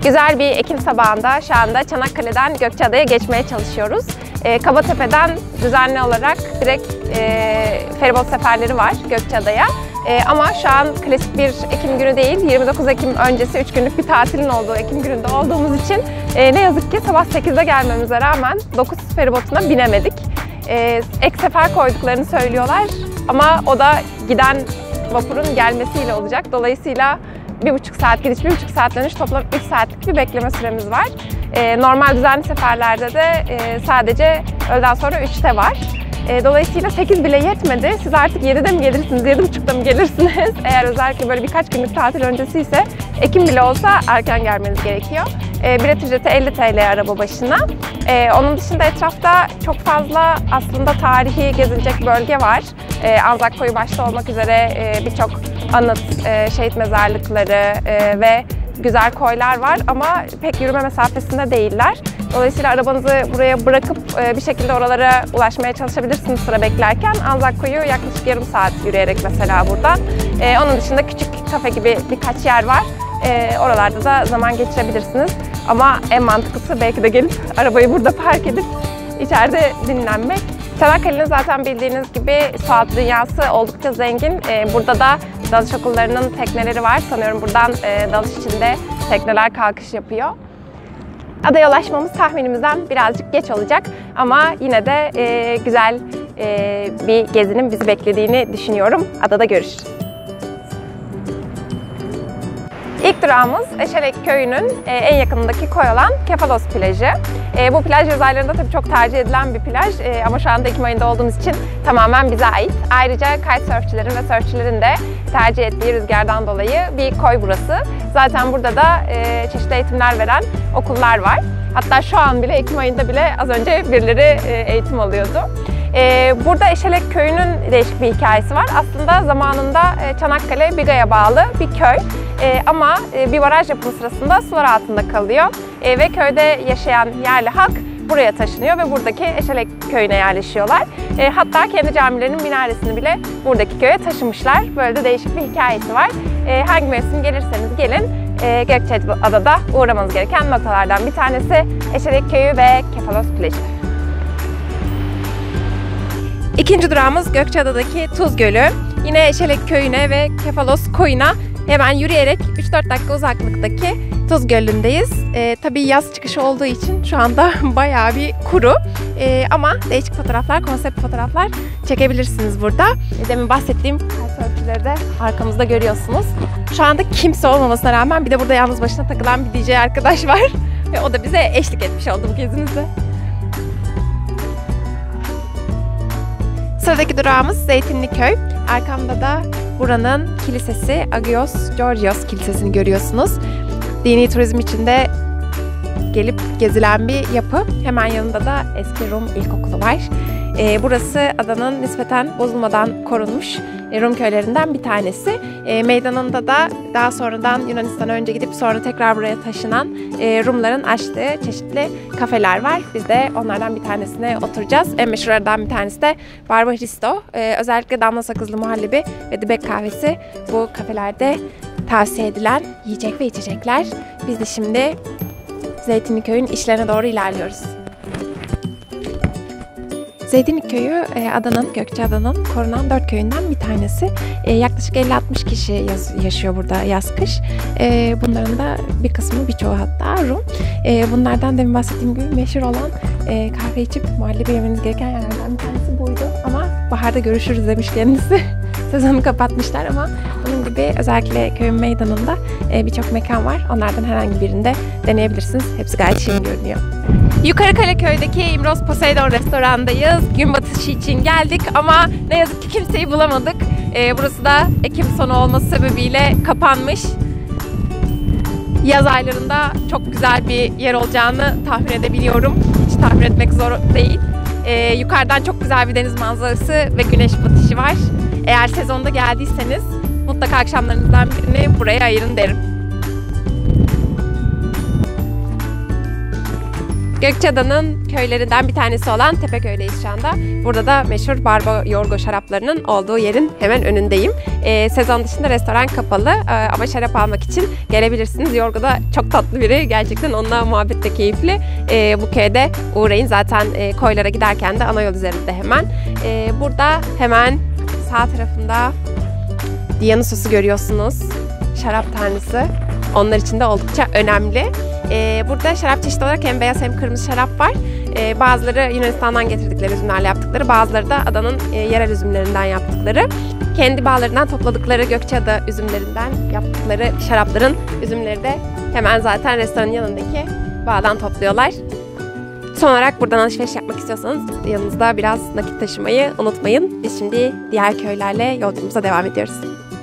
Güzel bir Ekim sabahında şu anda Çanakkale'den Gökçeada'ya geçmeye çalışıyoruz. Kabatepe'den düzenli olarak direkt feribot seferleri var Gökçeada'ya. Ama şu an klasik bir Ekim günü değil, 29 Ekim öncesi 3 günlük bir tatilin olduğu Ekim gününde olduğumuz için ne yazık ki sabah 8'de gelmemize rağmen 9 feribotuna binemedik. Ek sefer koyduklarını söylüyorlar ama o da giden vapurun gelmesiyle olacak. Dolayısıyla 1,5 saat gidiş, 1,5 saat dönüş, toplam 3 saatlik bir bekleme süremiz var. Normal düzenli seferlerde de sadece öğleden sonra 3'te var. Dolayısıyla 8 bile yetmedi. Siz artık 7'de mi gelirsiniz, 7.30'da mı gelirsiniz? Eğer özellikle böyle birkaç günlük tatil öncesi ise Ekim bile olsa erken gelmeniz gerekiyor. Bilet ücreti 50 TL araba başına. Onun dışında etrafta çok fazla aslında tarihi gezilecek bölge var. Anzak Koyu başta olmak üzere birçok anıt, şehit mezarlıkları ve güzel koylar var ama pek yürüme mesafesinde değiller. Dolayısıyla arabanızı buraya bırakıp bir şekilde oralara ulaşmaya çalışabilirsiniz sıra beklerken. Anzak Koyu yaklaşık yarım saat yürüyerek mesela buradan. Onun dışında küçük kafe gibi birkaç yer var. Oralarda da zaman geçirebilirsiniz. Ama en mantıklısı belki de gelip arabayı burada park edip içeride dinlenmek. Çanakkale'nin zaten bildiğiniz gibi sualtı dünyası oldukça zengin. Burada da dalış okullarının tekneleri var. Sanıyorum buradan dalış içinde tekneler kalkış yapıyor. Adaya ulaşmamız tahminimizden birazcık geç olacak ama yine de güzel bir gezinin bizi beklediğini düşünüyorum. Adada görüşürüz. İlk durağımız Eşelek Köyü'nün en yakınındaki koy olan Kefalos plajı. Bu plaj yaz aylarında tabii çok tercih edilen bir plaj ama şu anda Ekim ayında olduğumuz için tamamen bize ait. Ayrıca kitesurfçilerin ve surfçilerin de tercih ettiği rüzgardan dolayı bir koy burası. Zaten burada da çeşitli eğitimler veren okullar var. Hatta şu an bile Ekim ayında bile az önce birileri eğitim alıyordu. Burada Eşelek Köyü'nün değişik bir hikayesi var. Aslında zamanında Çanakkale Biga'ya bağlı bir köy. Ama bir baraj yapımı sırasında sular altında kalıyor. Ve köyde yaşayan yerli halk buraya taşınıyor ve buradaki Eşelek Köyü'ne yerleşiyorlar. Hatta kendi camilerinin minaresini bile buradaki köye taşımışlar. Böyle de değişik bir hikayesi var. Hangi mevsim gelirseniz gelin Gökçeada'da uğramanız gereken noktalardan bir tanesi Eşelek Köyü ve Kefalos plajı. İkinci durağımız Gökçeada'daki Tuz Gölü. Yine Eşelek Köyü'ne ve Kefalos Koyu'na hemen yürüyerek 3-4 dakika uzaklıktaki Tuz Gölü'ndeyiz. Tabii yaz çıkışı olduğu için şu anda bayağı bir kuru. Ama değişik fotoğraflar, konsept fotoğraflar çekebilirsiniz burada. Demin bahsettiğim kitesurfçileri de arkamızda görüyorsunuz. Şu anda kimse olmamasına rağmen bir de burada yalnız başına takılan bir DJ arkadaş var. Ve o da bize eşlik etmiş oldu bu gezimizde. Sıradaki durağımız Zeytinliköy. Arkamda da buranın kilisesi Agios Georgios Kilisesi'ni görüyorsunuz. Dini turizm içinde gelip gezilen bir yapı. Hemen yanında da eski Rum İlkokulu var. Burası adanın nispeten bozulmadan korunmuş Rum köylerinden bir tanesi. Meydanında da daha sonradan Yunanistan'a önce gidip sonra tekrar buraya taşınan Rumların açtığı çeşitli kafeler var. Biz de onlardan bir tanesine oturacağız. En meşhurlardan bir tanesi de Barba Hristo. Özellikle damla sakızlı muhallebi ve dibek kahvesi bu kafelerde tavsiye edilen yiyecek ve içecekler. Biz de şimdi Zeytinliköy'ün işlerine doğru ilerliyoruz. Zeytinliköy'ü Gökçeada'nın korunan 4 köyünden bir tanesi. Yaklaşık 50-60 kişi yaşıyor burada yaz-kış. Bunların da bir kısmı, birçoğu hatta Rum. Bunlardan demin bahsettiğim gibi meşhur olan kahve içip muhallebi yemeniz gereken yerlerden bir tanesi buydu. Ama baharda görüşürüz demiş kendisi. Sezonu kapatmışlar ama bunun gibi özellikle köyün meydanında birçok mekan var. Onlardan herhangi birinde deneyebilirsiniz. Hepsi gayet şirin görünüyor. Yukarı Kaleköy'deki İmroz Poseidon restorandayız. Gün batışı için geldik ama ne yazık ki kimseyi bulamadık. Burası da Ekim sonu olması sebebiyle kapanmış. Yaz aylarında çok güzel bir yer olacağını tahmin edebiliyorum. Hiç tahmin etmek zor değil. Yukarıdan çok güzel bir deniz manzarası ve güneş batışı var. Eğer sezonda geldiyseniz mutlaka akşamlarınızdan birini buraya ayırın derim. Gökçeada'nın köylerinden bir tanesi olan Tepeköy'deyiz şu anda. Burada da meşhur Barba Yorgo şaraplarının olduğu yerin hemen önündeyim. Sezon dışında restoran kapalı ama şarap almak için gelebilirsiniz. Yorgo da çok tatlı biri. Gerçekten onunla muhabbet de keyifli. Bu köyde uğrayın. Zaten koylara giderken de ana yol üzerinde hemen. Burada hemen sağ tarafında Dionysus'u görüyorsunuz. Şarap tanrısı. Onlar için de oldukça önemli. Burada şarap çeşitli olarak hem beyaz hem kırmızı şarap var. Bazıları Yunanistan'dan getirdikleri üzümlerle yaptıkları, bazıları da adanın yerel üzümlerinden yaptıkları. Kendi bağlarından topladıkları Gökçeada üzümlerinden yaptıkları şarapların üzümleri de hemen zaten restoranın yanındaki bağdan topluyorlar. Son olarak buradan alışveriş yapmak istiyorsanız yanınızda biraz nakit taşımayı unutmayın. Biz şimdi diğer köylerle yolculuğumuza devam ediyoruz.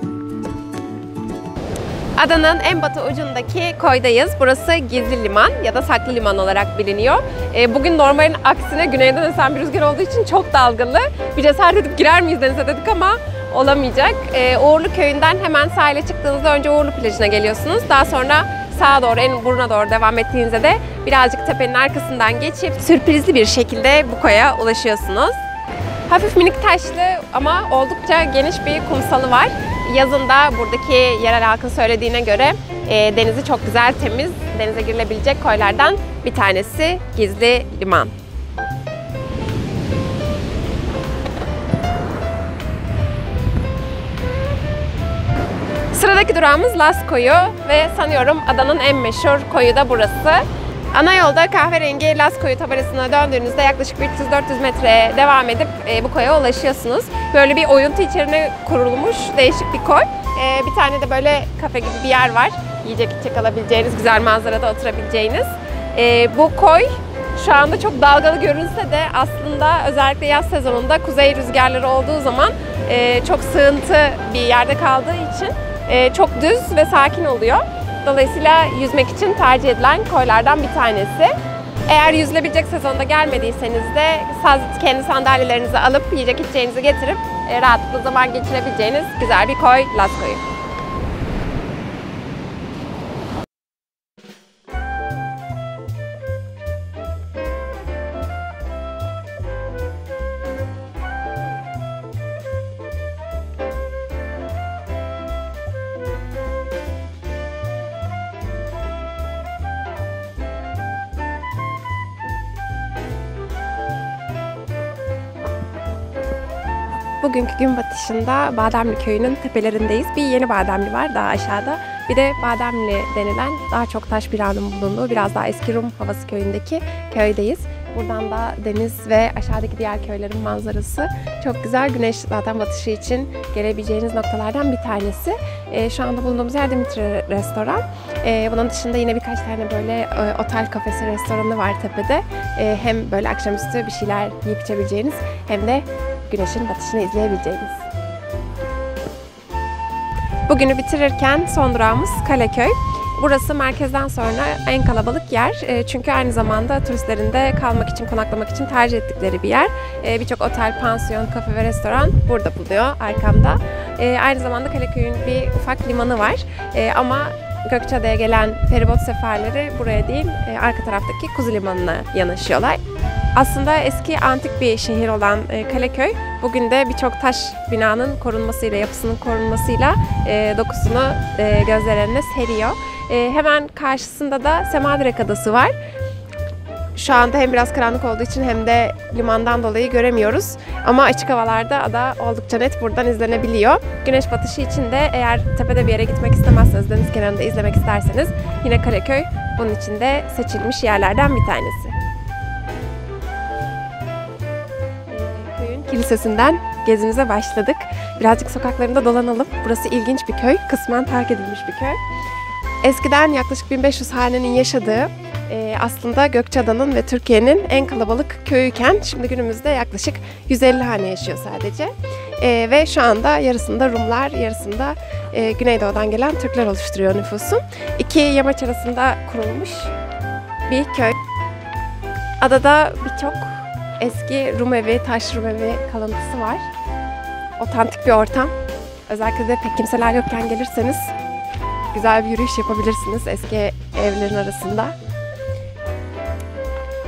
Adanın en batı ucundaki koydayız. Burası Gizli Liman ya da Saklı Liman olarak biliniyor. Bugün normalin aksine güneyden esen bir rüzgar olduğu için çok dalgalı. Bir cesaret edip girer miyiz denize dedik ama olamayacak. Uğurlu köyünden hemen sahile çıktığınızda önce Uğurlu plajına geliyorsunuz. Daha sonra sağa doğru, en buruna doğru devam ettiğinizde de birazcık tepenin arkasından geçip sürprizli bir şekilde bu koya ulaşıyorsunuz. Hafif minik taşlı ama oldukça geniş bir kumsalı var. Yazında buradaki yerel halkın söylediğine göre denizi çok güzel, temiz, denize girilebilecek koylardan bir tanesi Gizli Liman. Sıradaki durağımız Las Koyu ve sanıyorum adanın en meşhur koyu da burası. Ana yolda kahverengi Las Koyu tabelasına döndüğünüzde yaklaşık 300-400 metre devam edip bu koya ulaşıyorsunuz. Böyle bir oyuntu içerine kurulmuş değişik bir koy. Bir tane de böyle kafe gibi bir yer var. Yiyecek içecek alabileceğiniz, güzel manzarada oturabileceğiniz. Bu koy şu anda çok dalgalı görünse de aslında özellikle yaz sezonunda kuzey rüzgarları olduğu zaman çok sığıntı bir yerde kaldığı için çok düz ve sakin oluyor. Dolayısıyla yüzmek için tercih edilen koylardan bir tanesi. Eğer yüzülebilecek sezonda gelmediyseniz de kendi sandalyelerinizi alıp yiyecek içeceğinizi getirip rahatlıkla zaman geçirebileceğiniz güzel bir koy Las Koyu. Bugünkü gün batışında Bademli Köyü'nün tepelerindeyiz. Bir Yeni Bademli var daha aşağıda. Bir de Bademli denilen daha çok taş binanın bulunduğu biraz daha eski Rum havası köyündeki köydeyiz. Buradan da deniz ve aşağıdaki diğer köylerin manzarası çok güzel. Güneş zaten batışı için gelebileceğiniz noktalardan bir tanesi. Şu anda bulunduğumuz yer Dimitri Restoran. Bunun dışında yine birkaç tane böyle otel kafesi restoranı var tepede. Hem böyle akşamüstü bir şeyler yiyip içebileceğiniz hem de güneşin batışını izleyebileceğiniz. Bugünü bitirirken son durağımız Kaleköy. Burası merkezden sonra en kalabalık yer. Çünkü aynı zamanda turistlerin de kalmak için, konaklamak için tercih ettikleri bir yer. Birçok otel, pansiyon, kafe ve restoran burada bulunuyor arkamda. Aynı zamanda Kaleköy'ün bir ufak limanı var. Ama Gökçeada'ya gelen feribot seferleri buraya değil, arka taraftaki Kuzu Limanı'na yanaşıyorlar. Aslında eski antik bir şehir olan Kaleköy, bugün de birçok taş binanın korunmasıyla, yapısının korunmasıyla dokusunu gözler önüne seriyor. Hemen karşısında da Semadirek Adası var. Şu anda hem biraz karanlık olduğu için hem de limandan dolayı göremiyoruz. Ama açık havalarda ada oldukça net buradan izlenebiliyor. Güneş batışı için de eğer tepede bir yere gitmek istemezseniz, deniz kenarında izlemek isterseniz yine Kaleköy bunun için de seçilmiş yerlerden bir tanesi. Köyün kilisesinden gezimize başladık. Birazcık sokaklarında dolanalım. Burası ilginç bir köy, kısmen terk edilmiş bir köy. Eskiden yaklaşık 1500 hanenin yaşadığı aslında Gökçeada'nın ve Türkiye'nin en kalabalık köyüken şimdi günümüzde yaklaşık 150 hane yaşıyor sadece. Ve şu anda yarısında Rumlar, yarısında Güneydoğu'dan gelen Türkler oluşturuyor nüfusu. İki yamaç arasında kurulmuş bir köy. Adada birçok eski Rum evi, taş Rum evi kalıntısı var. Otantik bir ortam. Özellikle de pek kimseler yokken gelirseniz güzel bir yürüyüş yapabilirsiniz eski evlerin arasında.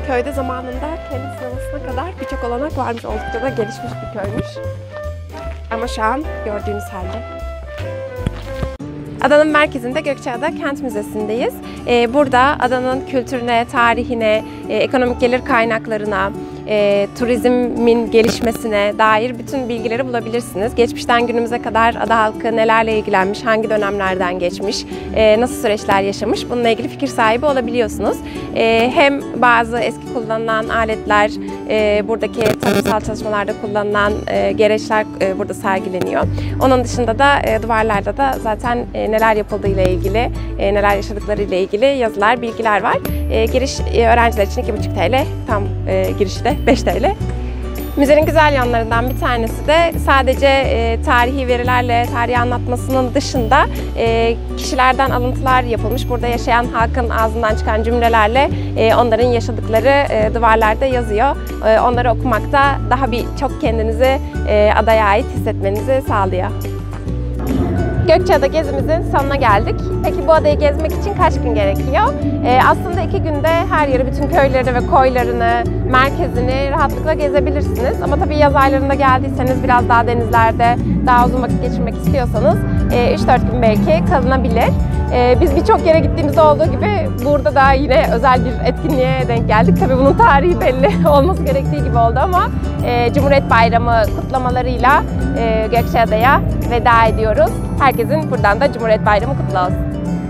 Köyde zamanında kendi sinemasına kadar birçok olanak varmış. Oldukça da gelişmiş bir köymüş. Ama şu an gördüğünüz halde. Adanın merkezinde Gökçeada Kent Müzesi'ndeyiz. Burada adanın kültürüne, tarihine, ekonomik gelir kaynaklarına, turizmin gelişmesine dair bütün bilgileri bulabilirsiniz. Geçmişten günümüze kadar ada halkı nelerle ilgilenmiş, hangi dönemlerden geçmiş, nasıl süreçler yaşamış, bununla ilgili fikir sahibi olabiliyorsunuz. Hem bazı eski kullanılan aletler, buradaki tarımsal çalışmalarda kullanılan gereçler burada sergileniyor. Onun dışında da duvarlarda da zaten neler yapıldığıyla ilgili, neler yaşadıklarıyla ilgili yazılar, bilgiler var. Giriş öğrenciler için 2,5 TL, tam girişi de 5 TL. Müzenin güzel yanlarından bir tanesi de sadece tarihi verilerle tarihi anlatmasının dışında kişilerden alıntılar yapılmış. Burada yaşayan halkın ağzından çıkan cümlelerle onların yaşadıkları duvarlarda yazıyor. Onları okumakta daha çok kendinizi adaya ait hissetmenizi sağlıyor. Gökçeada gezimizin sonuna geldik. Peki bu adayı gezmek için kaç gün gerekiyor? Aslında 2 günde her yeri, bütün köyleri ve koylarını, merkezini rahatlıkla gezebilirsiniz. Ama tabii yaz aylarında geldiyseniz, biraz daha denizlerde daha uzun vakit geçirmek istiyorsanız 3-4 gün belki kalınabilir. Biz birçok yere gittiğimizde olduğu gibi burada da yine özel bir etkinliğe denk geldik. Tabii bunun tarihi belli olması gerektiği gibi oldu ama Cumhuriyet Bayramı kutlamalarıyla Gökçeada'ya veda ediyoruz. Herkesin buradan da Cumhuriyet Bayramı kutlu olsun.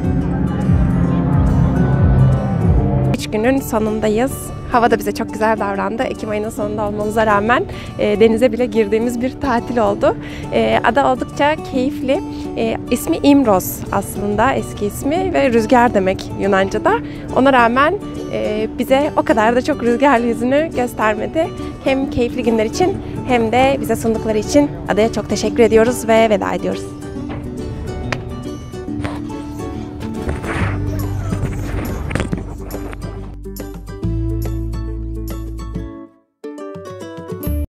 3 günün sonundayız. Hava da bize çok güzel davrandı. Ekim ayının sonunda olmamıza rağmen denize bile girdiğimiz bir tatil oldu. Ada oldukça keyifli. İsmi İmroz aslında, eski ismi ve rüzgar demek Yunanca'da. Ona rağmen bize o kadar da çok rüzgarlı yüzünü göstermedi. Hem keyifli günler için hem de bize sundukları için adaya çok teşekkür ediyoruz ve veda ediyoruz.